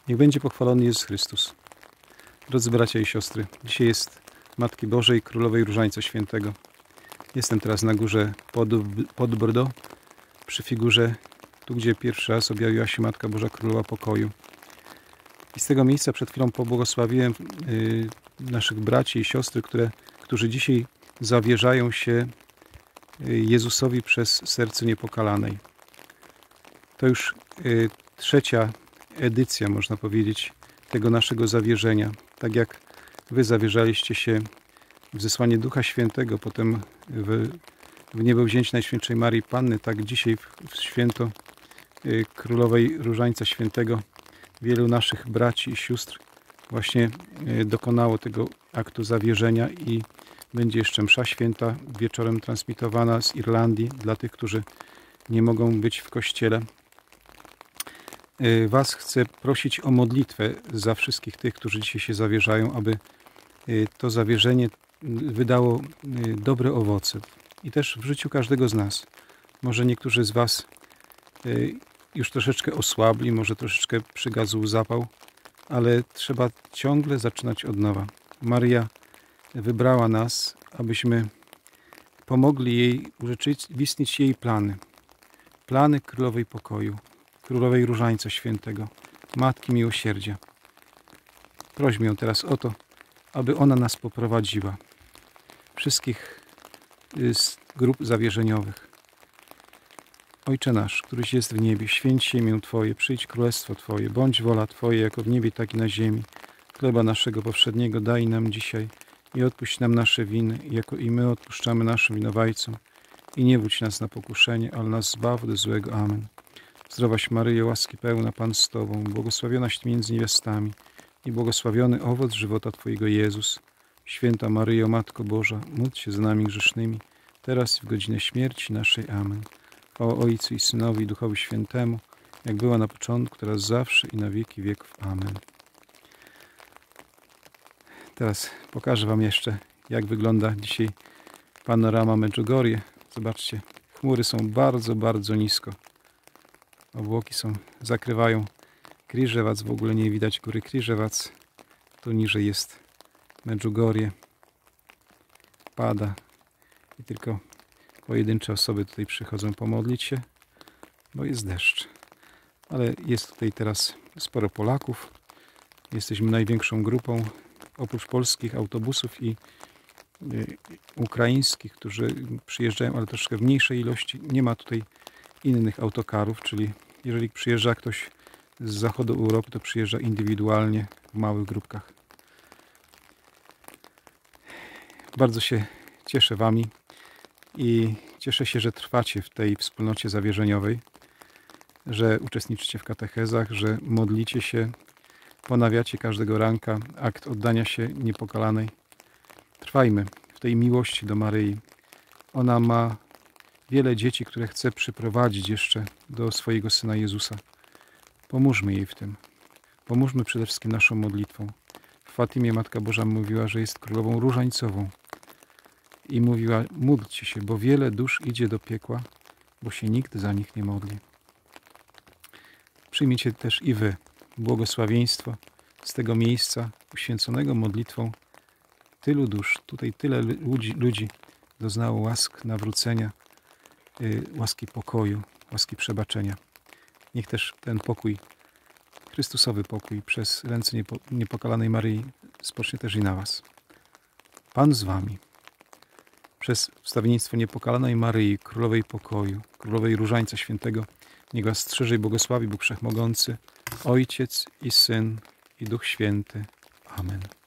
Niech będzie pochwalony Jezus Chrystus. Drodzy bracia i siostry, dzisiaj jest Matki Bożej, Królowej Różańca Świętego. Jestem teraz na górze pod Bordeaux, przy figurze, tu gdzie pierwszy raz objawiła się Matka Boża, Królowa Pokoju. I z tego miejsca przed chwilą pobłogosławiłem naszych braci i siostry, którzy dzisiaj zawierzają się Jezusowi przez serce niepokalanej. To już trzecia edycja, można powiedzieć, tego naszego zawierzenia. Tak jak wy zawierzaliście się w zesłanie Ducha Świętego, potem w niebowzięcie Najświętszej Marii Panny, tak dzisiaj w święto Królowej Różańca Świętego wielu naszych braci i sióstr właśnie dokonało tego aktu zawierzenia i będzie jeszcze msza święta wieczorem transmitowana z Irlandii dla tych, którzy nie mogą być w kościele. Was chcę prosić o modlitwę za wszystkich tych, którzy dzisiaj się zawierzają, aby to zawierzenie wydało dobre owoce. I też w życiu każdego z nas. Może niektórzy z was już troszeczkę osłabli, może troszeczkę przygasł zapał, ale trzeba ciągle zaczynać od nowa. Maryja wybrała nas, abyśmy pomogli jej urzeczywistnić jej plany. Plany Królowej Pokoju, Królowej Różańca Świętego, Matki Miłosierdzia. Prośmy ją teraz o to, aby ona nas poprowadziła. Wszystkich z grup zawierzeniowych. Ojcze nasz, któryś jest w niebie, święć się imię Twoje, przyjdź królestwo Twoje, bądź wola Twoja, jako w niebie, tak i na ziemi. Chleba naszego powszedniego daj nam dzisiaj i odpuść nam nasze winy, jako i my odpuszczamy naszym winowajcom. I nie wódź nas na pokuszenie, ale nas zbaw od złego. Amen. Zdrowaś Maryjo, łaski pełna, Pan z Tobą, błogosławionaś Ty między niewiastami i błogosławiony owoc żywota Twojego Jezus. Święta Maryjo, Matko Boża, módl się za nami grzesznymi, teraz i w godzinę śmierci naszej. Amen. Chwała Ojcu i Synowi i Duchowi Świętemu, jak była na początku, teraz zawsze i na wieki wieków. Amen. Teraz pokażę Wam jeszcze, jak wygląda dzisiaj panorama Medjugorje. Zobaczcie, chmury są bardzo, bardzo nisko. Obłoki zakrywają Križevac, w ogóle nie widać góry Križevac. Tu niżej jest Medjugorje. Pada i tylko pojedyncze osoby tutaj przychodzą pomodlić się, bo jest deszcz. Ale jest tutaj teraz sporo Polaków. Jesteśmy największą grupą, oprócz polskich autobusów i ukraińskich, którzy przyjeżdżają, ale troszkę w mniejszej ilości. Nie ma tutaj innych autokarów, czyli jeżeli przyjeżdża ktoś z zachodu Europy, to przyjeżdża indywidualnie w małych grupkach. Bardzo się cieszę Wami i cieszę się, że trwacie w tej wspólnocie zawierzeniowej, że uczestniczycie w katechezach, że modlicie się, ponawiacie każdego ranka akt oddania się niepokalanej. Trwajmy w tej miłości do Maryi. Ona ma wiele dzieci, które chce przyprowadzić jeszcze do swojego Syna Jezusa. Pomóżmy jej w tym. Pomóżmy przede wszystkim naszą modlitwą. W Fatimie Matka Boża mówiła, że jest królową różańcową. I mówiła, módlcie się, bo wiele dusz idzie do piekła, bo się nikt za nich nie modli. Przyjmijcie też i wy błogosławieństwo z tego miejsca uświęconego modlitwą tylu dusz. Tutaj tyle ludzi doznało łask nawrócenia, łaski pokoju, łaski przebaczenia. Niech też ten pokój, Chrystusowy pokój przez ręce niepokalanej Maryi spocznie też i na was. Pan z wami. Przez wstawiennictwo niepokalanej Maryi, Królowej Pokoju, Królowej Różańca Świętego, niech was strzeże i błogosławi Bóg Wszechmogący, Ojciec i Syn i Duch Święty. Amen.